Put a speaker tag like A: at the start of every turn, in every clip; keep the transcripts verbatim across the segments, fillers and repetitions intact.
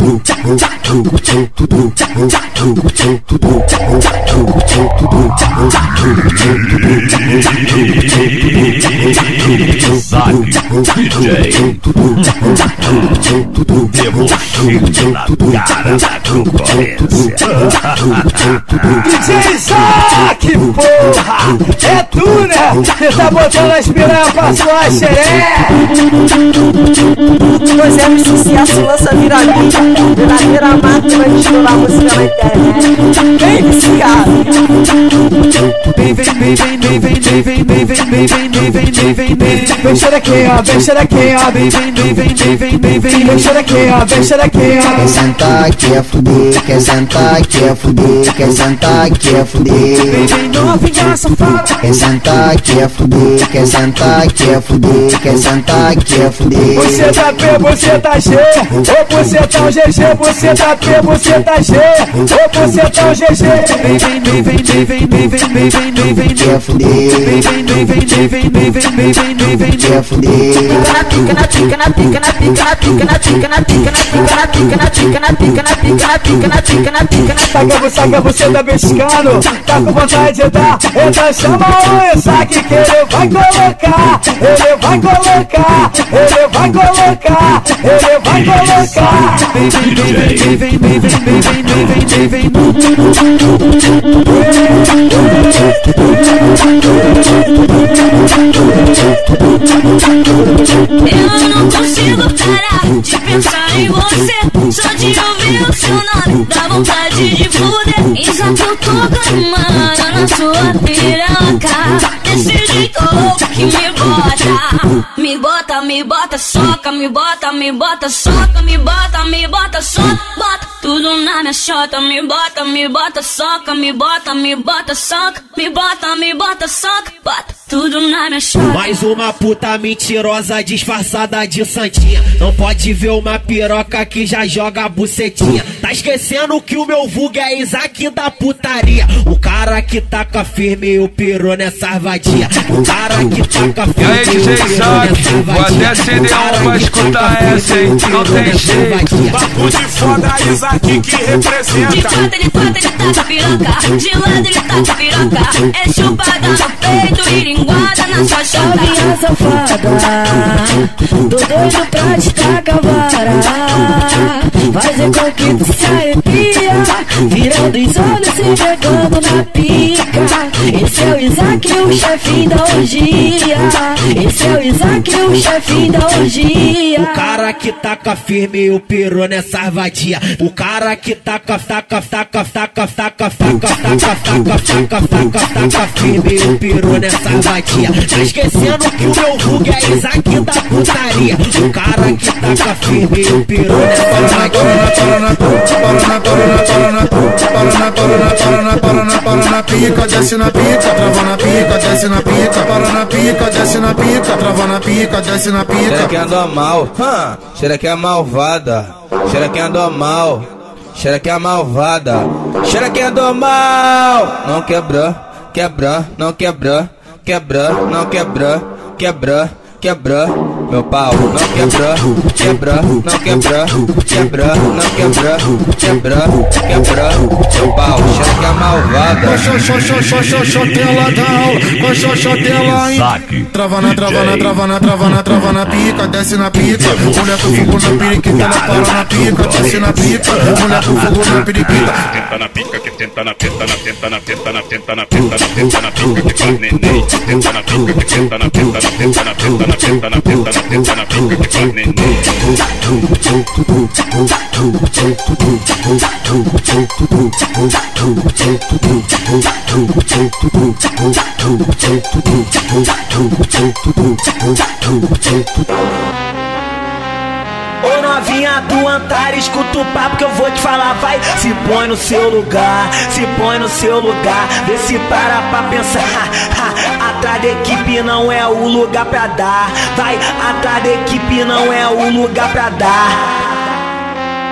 A: Devo filho na cara da concorrência.
B: D J Isaac, porra, é tu, né? Você tá botando as piranhas pra sua xereca.
C: Nós é um sucesso, lança viramilha. Verdadeira máquina de estourar música na internet. Vem viciado.
B: Vem, vem, vem, vem, vem, vem, vem, vem, vem, vem, vem, vem, vem, vem, vem, vem, vem. Vem xerequinha, vem xerequinha, vem, vem, vem, vem, vem, vem, vem, vem, vem xerequinha, vem xerequinha.
D: Quer sentar, quer fuder, quer sentar, quer fuder, quer sentar, quer fuder.
B: Vem, vem, novinha safada.
D: Quer sentar, quer fuder, quer sentar, quer fuder, quer sentar, quer fuder.
B: Você tá P, você tá G, ou você tá o G G, você tá P, você tá G, ou você tá o G G. Vem, vem, vem, vem, vem, vem, vem, vem, vem, vem, vem, vem,
D: quer fuder.
B: Vem, vem, vem, vem, vem, vem, vem, vem, vem, vem, vem, vem,
D: quer fuder.
C: Na pica, na pica, na pica, na pica, na pica, na pica, na pica, na pica, na pica, na pica, na pica, na pica, na pica, na pica, na pica.
B: Saca você, saca você tá mexicano, tá com vontade de dar, então chama o Isaac que ele vai colocar, ele vai colocar, ele vai colocar, ele vai colocar. Vem, vem, vem, vem, vem, vem, vem, vem, vem, vem, vem, vem, vem.
E: Eu não consigo parar de pensar em você. Só de ouvir o seu nome dá vontade de fuder. Exato, eu tô gamada na sua piroca. Desse jeito louco que me bota. Me bota, me bota, soca, me bota, me bota, soca, me bota, me bota, soca. Bota tudo na minha chota. Me bota, me bota, soca, me bota, me bota, soca. Me bota, me bota, soca. Bota tudo na minha chota.
F: Mais uma puta mentirosa disfarçada de santinha. Não pode ver uma piroca que já joga a bucetinha. Tá esquecendo que o meu vulgo é Isaac da putaria. O cara que taca firme o peru nessa vadia. O cara que taca firme
G: o peru nessa vadia. Vou até acender um pra escutar essa, hein? Não tem jeito.
A: Papo de foda, Isaac que representa.
E: De quatro ele quatro ele taca piroca. De lado ele taca piroca. É chupada no peito e linguada na sua chota.
C: Novinha safada, tô doido pra te tacar vara. Fazer com que tu se arrepia, virando os olhos se pegando na pica. Esse é o Isaac, o chefinho da orgia. Esse é o Isaac, o chefinho da orgia.
F: O cara que taca firme o peru nessa vadia. O cara que taca, taca, taca, taca, taca, taca, taca, taca, taca, taca, taca firme o peru nessa vadia. Tá esquecendo que o meu vulgo é Isaac da putaria. O cara que taca firme o peru nessa vadia.
H: Para na pica, desce na pica, trava na pica, desce na pica, para na pica, desce na pica, trava na pica, desce na pica.
I: Xerequinha do mal, hã? Xerequinha malvada, xerequinha do mal, xerequinha malvada, xerequinha do mal. Não quebra, quebra, não quebra, quebra, não quebra, quebra, quebra. Meu pau não quebra, quebra, não quebra, quebra, não quebra, quebra, quebra. Meu pau, xerequinha malvada.
H: Xoxotela da aula, xoxotela aí. Trava na, trava na, trava na, trava na, trava na pica, desce na pica. Mulher com fogo na periquita, ela para na pica, desce na pica. Mulher com fogo na periquita.
A: Tenta na pica, que tenta na tenta na tenta na tenta na tenta na tenta na tenta na pica que faz neném. Tenta na pica, que tenta na tenta na tenta na tenta na tenta na tenta na tenta na pica que faz neném.
F: Ô novinha do Antares, escuta o papo que eu vou te falar, vai. Se põe no seu lugar, se põe no seu lugar. Vê se para pra pensar. Atrás da equipe não é o lugar pra dar. Vai, atrás da equipe não é o lugar pra dar.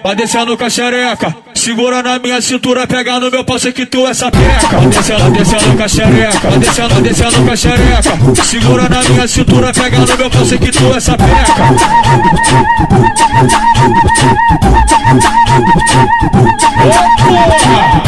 J: vai descendo com a xereca. Segura na minha cintura, pega no meu pau, sei que tu essa peca. Vai descendo, descendo com a xereca, vai descendo, descendo com a xereca. Segura na minha cintura, pega no meu pau, sei que tu essa peca. Ô porra!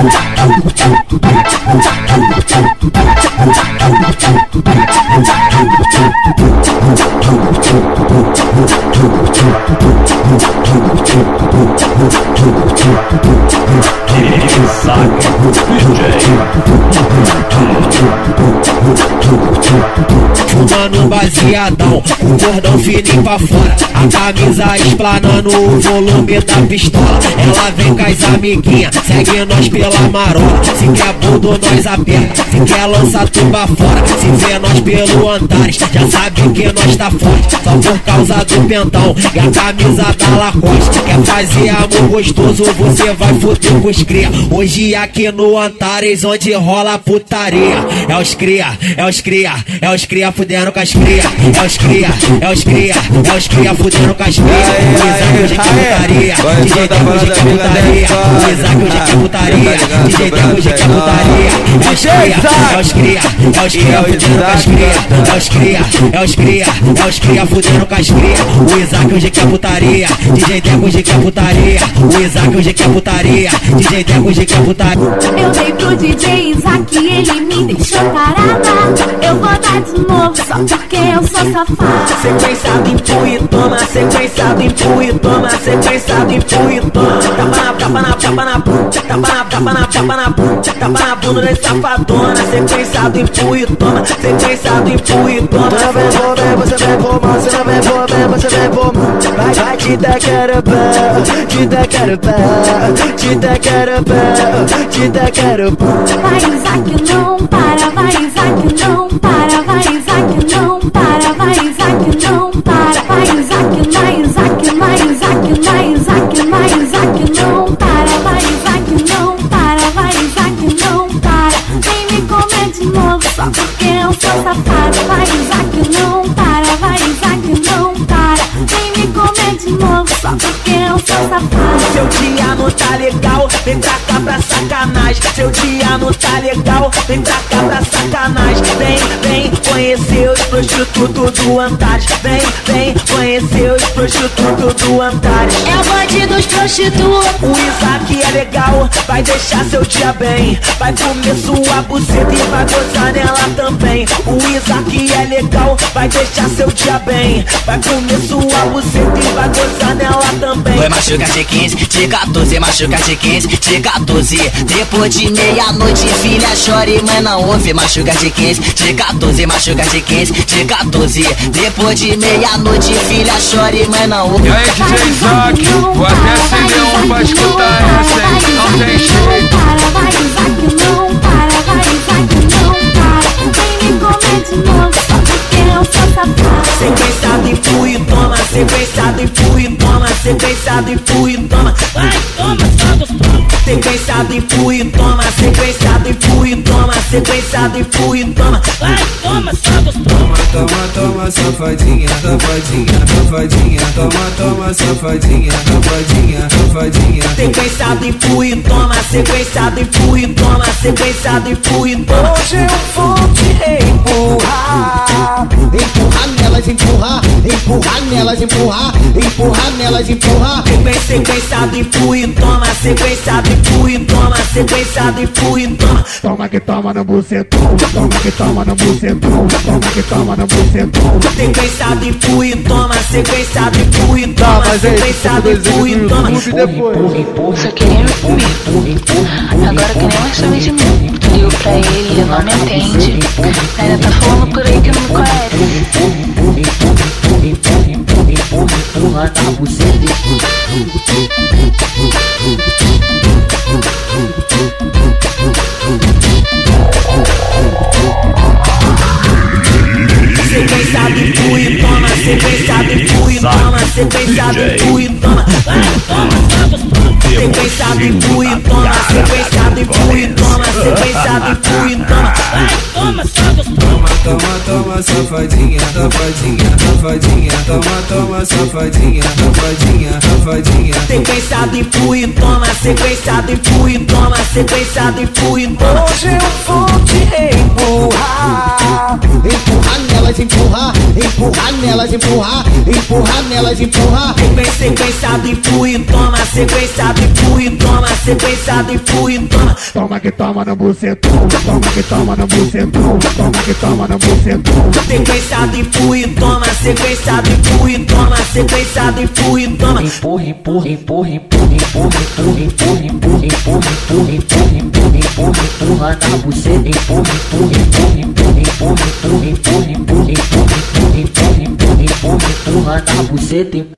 F: Fumando baseadão, o cordão fininho pra fora, a camisa explanando o volume da pistola. Ela vem com as amiguinhas, segue nós pela marola. Se quer bundo nós aperta, se quer lança tuba fora. Se vê nós pelo Antares, já sabe que nós tá forte, só por causa do pentão e a camisa da Lacoste. Quer fazer amor gostoso, você vai foder com os cria. Hoje aqui no Antares, onde rola putaria, é os cria, é os cria, é os cria fudendo com as cria, é os cria, é os cria, é os cria fudendo com as cria. O Isaac hoje quer putaria, D J Deco hoje quer putaria, o Isaac hoje quer putaria, D J Deco hoje quer putaria. É os cria, é os cria, é os cria fudendo com as cria, é os cria, é os cria, é os cria fudendo com as cria. O Isaac hoje quer putaria, D J Deco hoje quer putaria, o Isaac hoje quer putaria, D J Deco hoje quer putaria.
E: Eu dei pro D J Isaac e ele me deixou tarada. Eu vou dar de novo só porque eu sou safada.
F: Sequenciado, empurra e toma, sequenciado, empurra e toma, sequenciado, empurra e toma. Tapa na, tapa na, tapa na, tapa na, tapa na, tapa na, tapa na bunda desse safadona. Sequenciado, empurra e toma, sequenciado, empurra e toma.
B: Você vem por mim, você vem por mim, você vem por mim, você vem por mim. Vai, vai, te tacar o pé, te tacar o pé, te tacar o pé, te tacar o pé.
E: Vai Isaac não para, vai Isaac não para, vai Isaac não para, vai Isaac não para, vai Isaac, vai Isaac, vai Isaac, vai Isaac, vai Isaac não para, vai Isaac não para, vai Isaac não para. Vem me comer de novo só porque eu sou safada. Vai Isaac não para, vai Isaac não para. Vem me comer de novo só porque eu sou safada.
F: Seu dia não tá legal, vem pra cá pra sacanagem. Seu dia não tá legal, vem pra cá pra sacanagem. Vem, vem conhecer os prostitutos do Antares. Vem, vem conhecer os prostitutos do Antares.
E: É o bonde dos prostitutos.
F: O Isaac é legal, vai deixar seu dia bem. Vai comer sua buceta e vai gozar nela também. O Isaac é legal, vai deixar seu dia bem. Vai comer sua buceta e vai gozar nela também.
K: Foi machuca de quinze, de quatorze, machuca de quinze, de quatorze. Depois de meia-noite, filha chora e mãe não ouve. Machuca de quinze, de quatorze, machuca de quinze, de quatorze. Depois de meia-noite, filha chora e mãe não ouve.
G: E aí, D J Isaac, vou até acender um pra escutar essa, hein? Não tem jeito.
E: Para, vai Isaac não para, vai Isaac não para. Vem me comer de novo só porque eu sou safada.
F: Sequenciado, empurra e toma, sequenciado, empurra e toma, sequenciado, empurra e toma. Vai, toma, toma. Sequenciado, empurra e toma, sequenciado, empurra e toma, sequenciado, empurra e toma. Vai, toma, toma.
I: Toma, toma, safadinha, safadinha, safadinha. Toma, toma, safadinha, safadinha, safadinha.
F: Sequenciado, empurra e toma, sequenciado, empurra e toma, sequenciado, empurra e toma.
B: Hoje eu vou te empurrar, empurrar nelas, empurrar, empurrar nelas, empurrar, empurrar nelas, empurrar.
F: Sequenciado, empurra e toma, sequenciado, empurra e toma, sequenciado, empurra e toma.
B: Toma que toma no bucetão, toma que toma no bucetão, toma que toma no bucetão.
F: Sequenciado, empurra e toma, sequenciado, empurra e toma, sequenciado, empurra e toma.
L: Empurra, empurra, só querendo empurra, empurra, empurra. Agora que nem mais sabe de mim. Ligo pra ele, ele não me atende. Ainda tá falando por aí que não me conhece.
B: Empurra, empurra, empurra, empurra, empurra, empurra na buceta.
F: Sequenciado, empurra e toma, sequenciado, empurra e toma, sequenciado, empurra e toma. Sequenciado, empurra e toma, sequenciado, empurra e toma, sequenciado, empurra e toma. Toma, toma,
I: toma, toma, safadinha, safadinha, safadinha, toma, toma, safadinha, safadinha, safadinha.
B: Sequência do empurra e toma, sequência do empurra e toma, sequência do empurra e toma. Hoje eu vou te empurrar,
D: empurrar nelas, empurrar, empurrar nelas, empurrar, empurrar nelas, empurrar.
B: Sequência, sequência do empurra e toma, sequência do empurra e toma, sequência do empurra e toma.
J: Toma que toma no bucetão, toma que toma no bucetão, toma que toma no bucetão.
B: Sequência do empurra e toma, sequência do empurra e toma, sequência do empurra e toma.
C: Empurra, empurra, empurra, empurra, empurra, empurra, empurra, empurra, empurra, empurra, empurra, empurra, empurra, empurra na buceta, empurra, empurra, empurra, empurra, empurra, empurra, empurra, empurra, empurra, empurra, empurra, empurra, empurra na buceta.